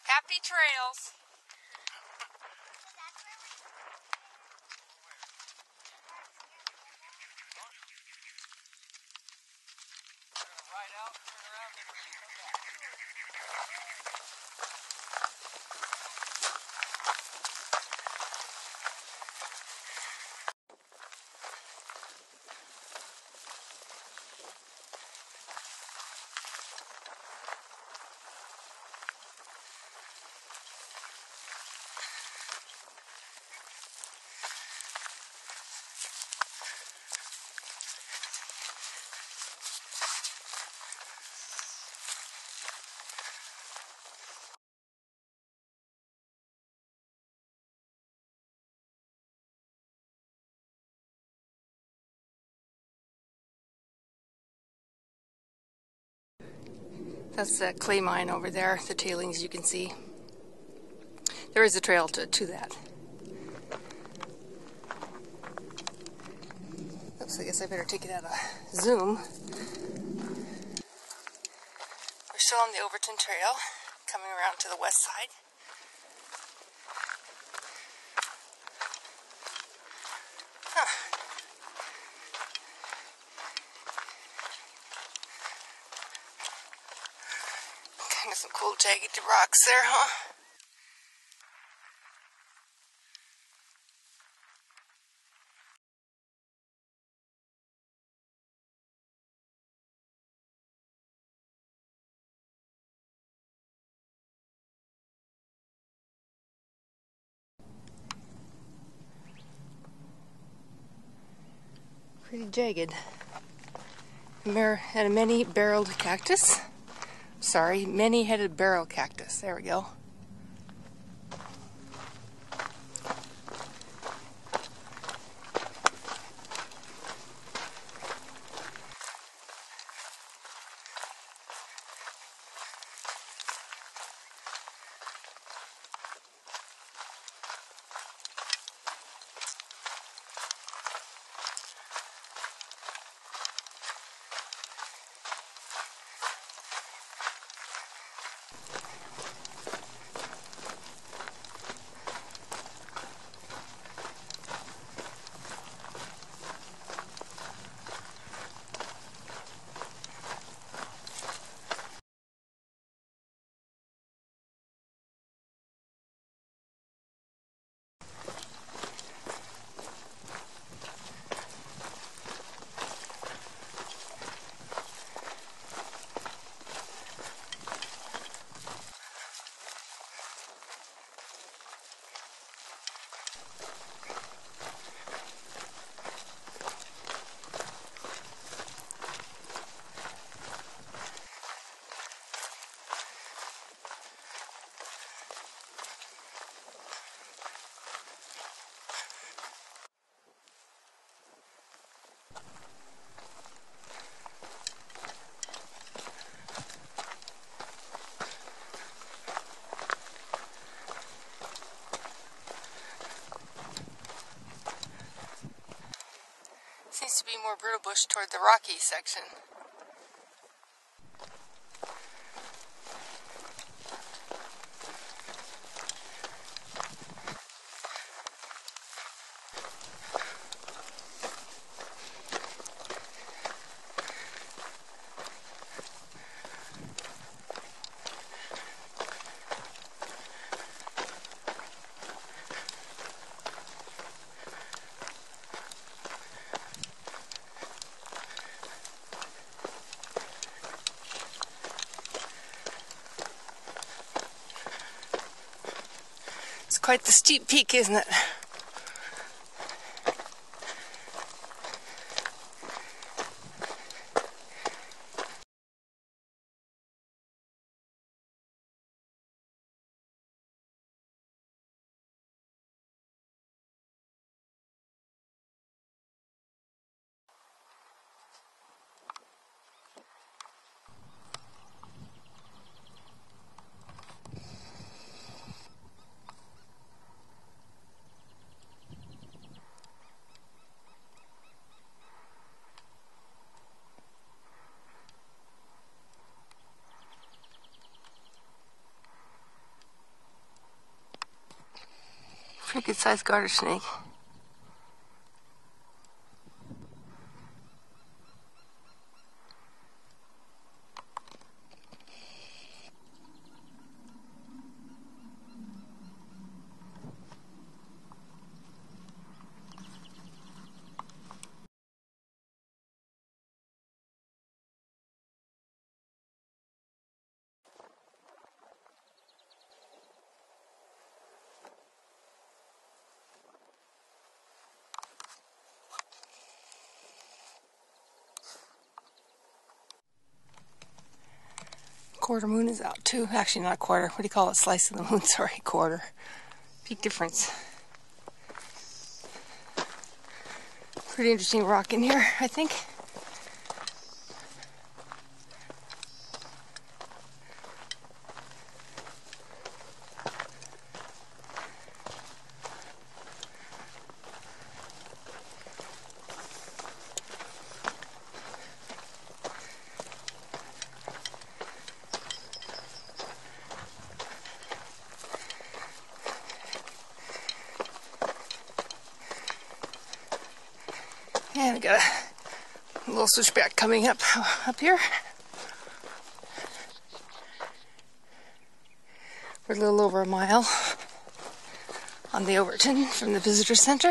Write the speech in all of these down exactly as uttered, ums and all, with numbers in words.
Happy trails. Ride out, turn around, and come back. That's the clay mine over there, the tailings you can see. There is a trail to, to that. Oops, I guess I better take it out of zoom. We're still on the Overton Trail, coming around to the west side. Huh. Kind of some cool jagged rocks there, huh? Pretty jagged. And a many-barreled cactus. Sorry, many-headed barrel cactus. There we go. Seems to be more brittle bush toward the rocky section. It's quite the steep peak, isn't it? Pretty good sized garter snake. Quarter moon is out too. Actually, not a quarter. What do you call it? Slice of the moon. Sorry, quarter. Big difference. Pretty interesting rock in here, I think. And we got a little switchback coming up up here. We're a little over a mile on the Overton from the visitor center.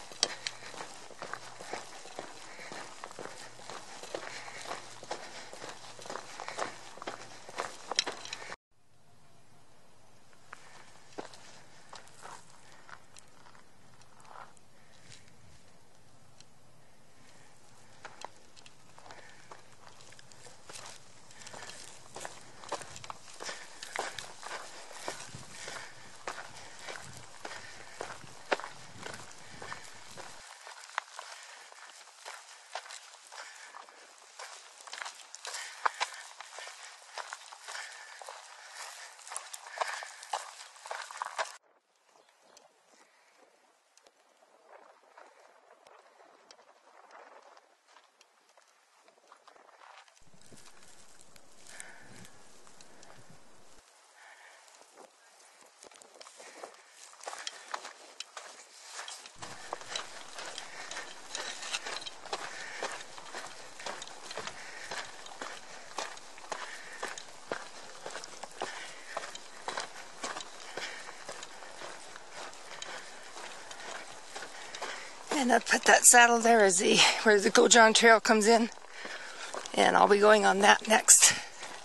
And I put that saddle there as the where the Gojon Trail comes in, and I'll be going on that next.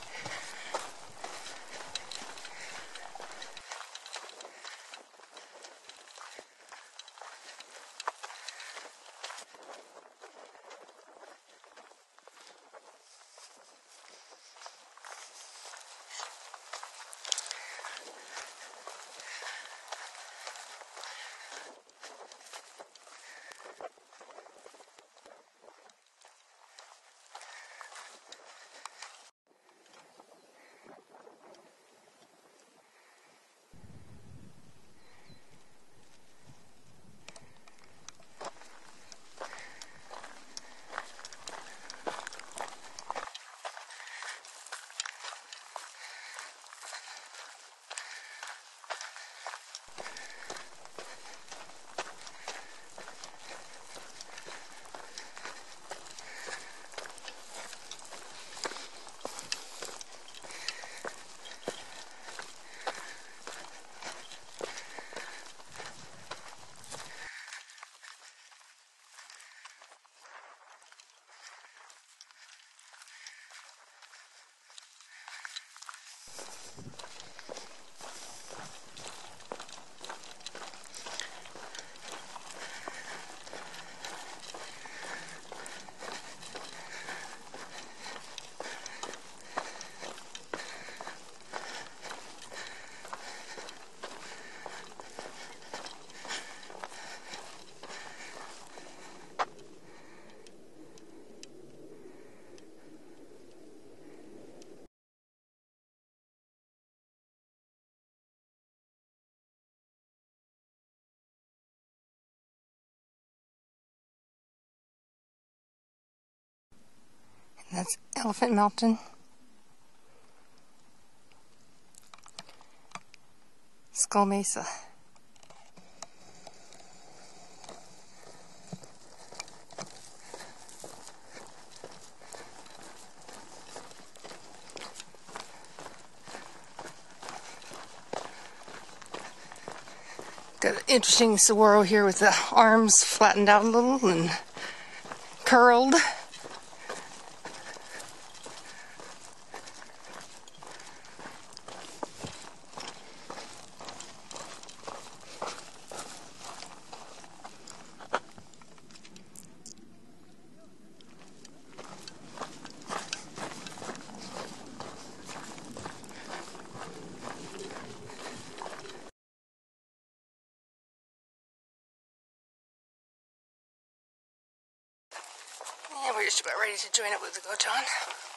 That's Elephant Mountain. Skull Mesa. Got an interesting saguaro here with the arms flattened out a little and curled. And we're just about ready to join up with the gojan.